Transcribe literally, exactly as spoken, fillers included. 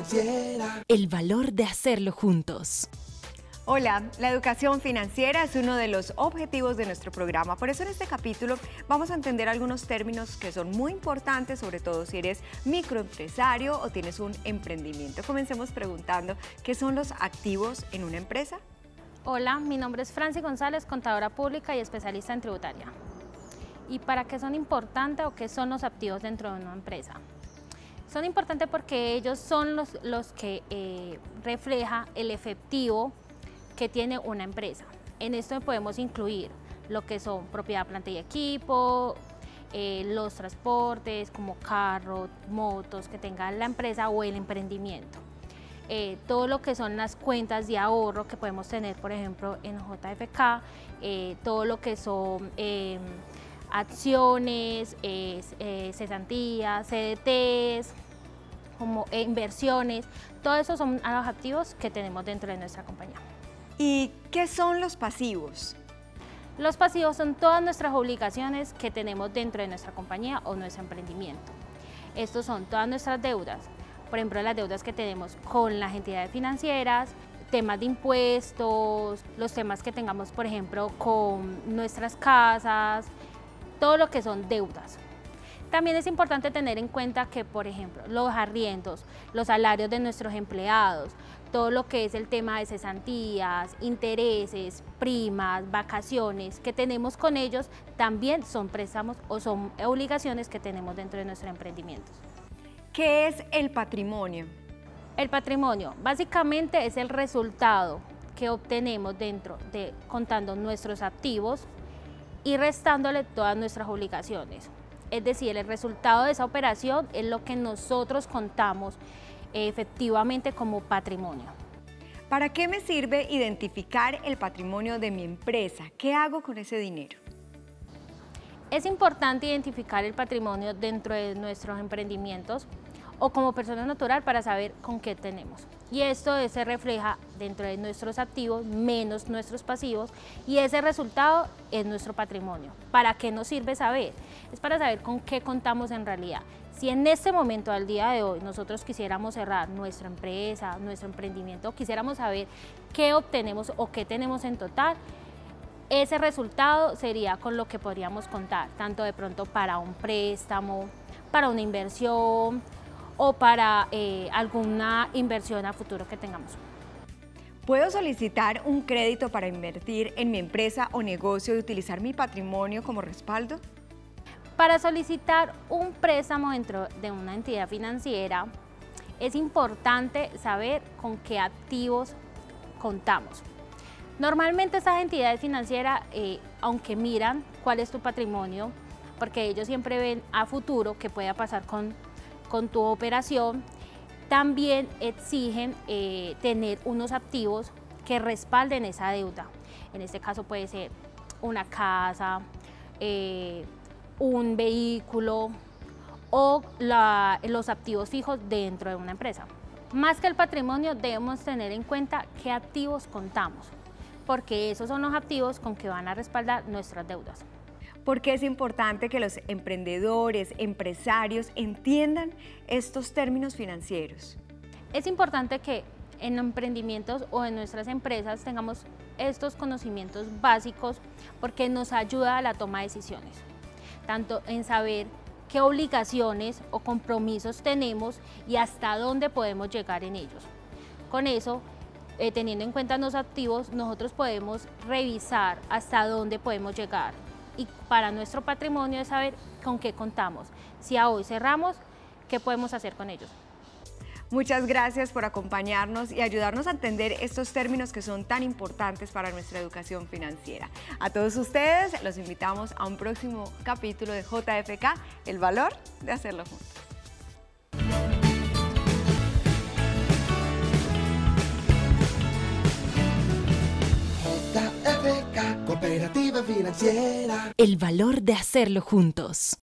Financiera. El valor de hacerlo juntos. Hola, la educación financiera es uno de los objetivos de nuestro programa. Por eso en este capítulo vamos a entender algunos términos que son muy importantes, sobre todo si eres microempresario o tienes un emprendimiento. Comencemos preguntando, ¿qué son los activos en una empresa? Hola, mi nombre es Franci González, contadora pública y especialista en tributaria. ¿Y para qué son importantes o qué son los activos dentro de una empresa? Son importantes porque ellos son los, los que eh, refleja el efectivo que tiene una empresa. En esto podemos incluir lo que son propiedad, planta y equipo, eh, los transportes como carros, motos que tenga la empresa o el emprendimiento. Eh, todo lo que son las cuentas de ahorro que podemos tener, por ejemplo, en J F K, eh, todo lo que son eh, acciones, eh, eh, cesantías, C D Ts, como eh, inversiones, todo eso son los activos que tenemos dentro de nuestra compañía. ¿Y qué son los pasivos? Los pasivos son todas nuestras obligaciones que tenemos dentro de nuestra compañía o nuestro emprendimiento. Estos son todas nuestras deudas, por ejemplo, las deudas que tenemos con las entidades financieras, temas de impuestos, los temas que tengamos, por ejemplo, con nuestras casas, todo lo que son deudas. También es importante tener en cuenta que, por ejemplo, los arriendos, los salarios de nuestros empleados, todo lo que es el tema de cesantías, intereses, primas, vacaciones que tenemos con ellos, también son préstamos o son obligaciones que tenemos dentro de nuestros emprendimientos. ¿Qué es el patrimonio? El patrimonio básicamente es el resultado que obtenemos dentro de contando nuestros activos y restándole todas nuestras obligaciones. Es decir, el resultado de esa operación es lo que nosotros contamos efectivamente como patrimonio. ¿Para qué me sirve identificar el patrimonio de mi empresa? ¿Qué hago con ese dinero? Es importante identificar el patrimonio dentro de nuestros emprendimientos o como persona natural para saber con qué tenemos. Y esto se refleja dentro de nuestros activos menos nuestros pasivos y ese resultado es nuestro patrimonio. ¿Para qué nos sirve saber? Es para saber con qué contamos en realidad. Si en este momento, al día de hoy, nosotros quisiéramos cerrar nuestra empresa, nuestro emprendimiento, quisiéramos saber qué obtenemos o qué tenemos en total, ese resultado sería con lo que podríamos contar, tanto de pronto para un préstamo, para una inversión o para eh, alguna inversión a futuro que tengamos. ¿Puedo solicitar un crédito para invertir en mi empresa o negocio y utilizar mi patrimonio como respaldo? Para solicitar un préstamo dentro de una entidad financiera, es importante saber con qué activos contamos. Normalmente estas entidades financieras, eh, aunque miran cuál es tu patrimonio, porque ellos siempre ven a futuro qué pueda pasar con, con tu operación, también exigen eh, tener unos activos que respalden esa deuda. En este caso puede ser una casa, eh, un vehículo o la, los activos fijos dentro de una empresa. Más que el patrimonio, debemos tener en cuenta qué activos contamos, porque esos son los activos con que van a respaldar nuestras deudas. ¿Por qué es importante que los emprendedores, empresarios entiendan estos términos financieros? Es importante que en emprendimientos o en nuestras empresas tengamos estos conocimientos básicos porque nos ayuda a la toma de decisiones, tanto en saber qué obligaciones o compromisos tenemos y hasta dónde podemos llegar en ellos. Con eso, eh, teniendo en cuenta los activos, nosotros podemos revisar hasta dónde podemos llegar. Y para nuestro patrimonio es saber con qué contamos. Si a hoy cerramos, ¿qué podemos hacer con ellos? Muchas gracias por acompañarnos y ayudarnos a entender estos términos que son tan importantes para nuestra educación financiera. A todos ustedes los invitamos a un próximo capítulo de J F K, el valor de hacerlo juntos. J F K, Cooperativa Financiera. El valor de hacerlo juntos.